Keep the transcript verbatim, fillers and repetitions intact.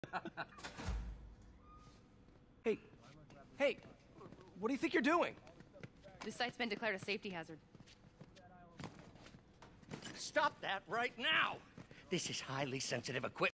Hey, hey, what do you think you're doing? This site's been declared a safety hazard. Stop that right now! This is highly sensitive equipment.